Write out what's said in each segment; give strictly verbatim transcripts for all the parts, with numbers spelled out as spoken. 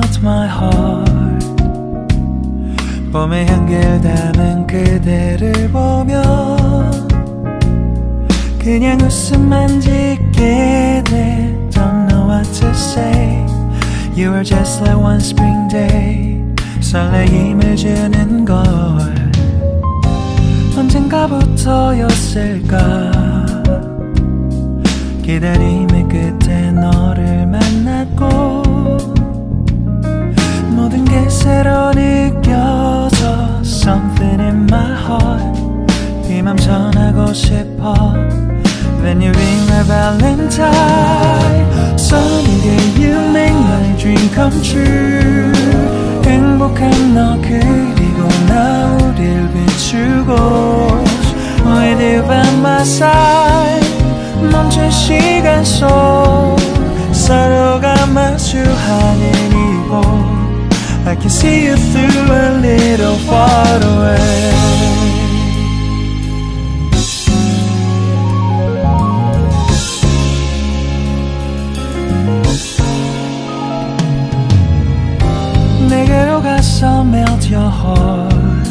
melt my heart. 봄의 향기를 담은 그대를 보면 그냥 웃음만 짓게 돼. Don't know what to say. You were just like one spring day. 설레임을 주는 걸 언젠가부터였을까. 기다림의 끝에 너를 만났고 모든 게 새로 느껴져. Something in my heart. 이 맘 전하고 싶어. When you ring my valentine. Sunny day you make my dream come true. 행복한 너 그리고 나 우릴 비추고 With you by my side. 멈춘 시간 속 서로가 마주하는 이곳 I can see you through a little far away. 내게로 가서 melt your heart.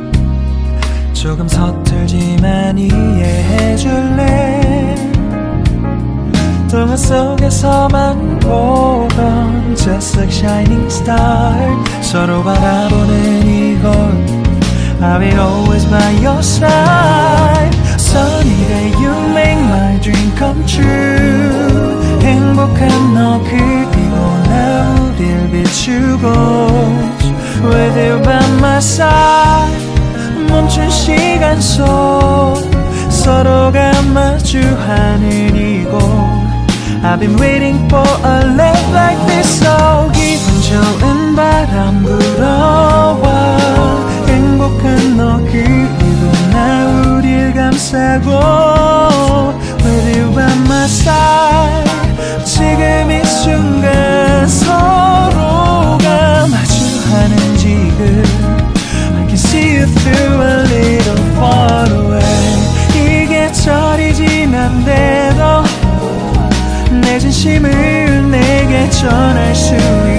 조금 서툴지만 이해해줄래. 동화 속에서만 보던 Just like shining star. 서로 바라보는 이곳 I'll be always by your side. Sunny day you make my dream come true. 행복한 너 그리고 나 우릴 비추고 With you by my side. 멈춘 시간 속 서로가 마주하는 이곳 I've been waiting for a love like this. So 기분 좋은 바람 불어와 행복한 너 그리고 나 우릴 감싸고 With you by my side. 지금 이 순간 서로가 마주하는 지금 I can see you through a little far away. 이게 철이 지난데도 내 진심을 내게 전할 수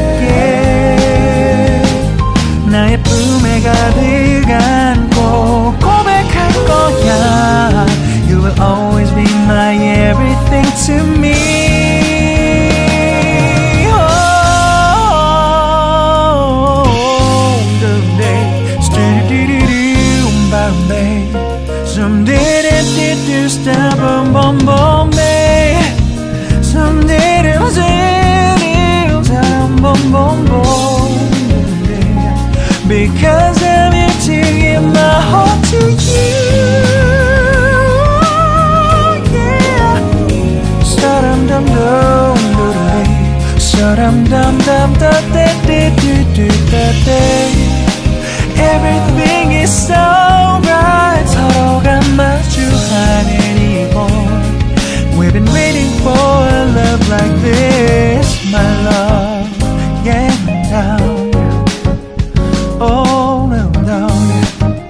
있게 나의 품에 가득 안고 고백할 거야. You will always be my everything to me. Some did it, did you stop, boom, boom, boom, babe. Some did it, was it, it was down, boom, boom, boom, babe. Because I'm here to give my heart to you, yeah. Sa-dum-dum-dum-dum-dum, sa-dum-dum-dum-dum-dum-dum-dum. Everything is so right. 서로가 마주하는 이곳 We've been waiting for a love like this, my love. Yeah, down. Oh, no, no, yeah.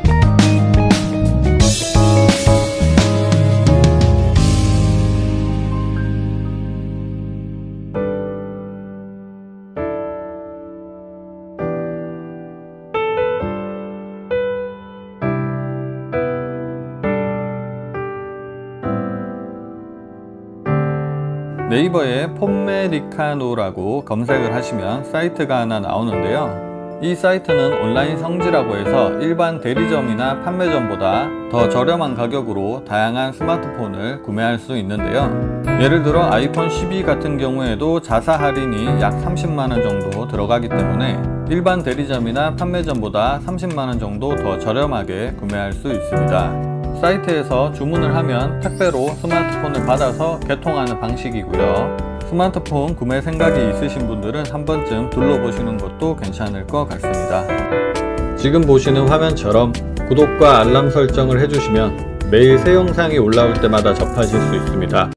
네이버에 폼메리카노라고 검색을 하시면 사이트가 하나 나오는데요. 이 사이트는 온라인 성지라고 해서 일반 대리점이나 판매점보다 더 저렴한 가격으로 다양한 스마트폰을 구매할 수 있는데요. 예를 들어 아이폰 십이 같은 경우에도 자사 할인이 약 삼십만 원 정도 들어가기 때문에 일반 대리점이나 판매점보다 삼십만 원 정도 더 저렴하게 구매할 수 있습니다. 사이트에서 주문을 하면 택배로 스마트폰을 받아서 개통하는 방식이고요. 스마트폰 구매 생각이 있으신 분들은 한 번쯤 둘러보시는 것도 괜찮을 것 같습니다. 지금 보시는 화면처럼 구독과 알람 설정을 해주시면 매일 새 영상이 올라올 때마다 접하실 수 있습니다.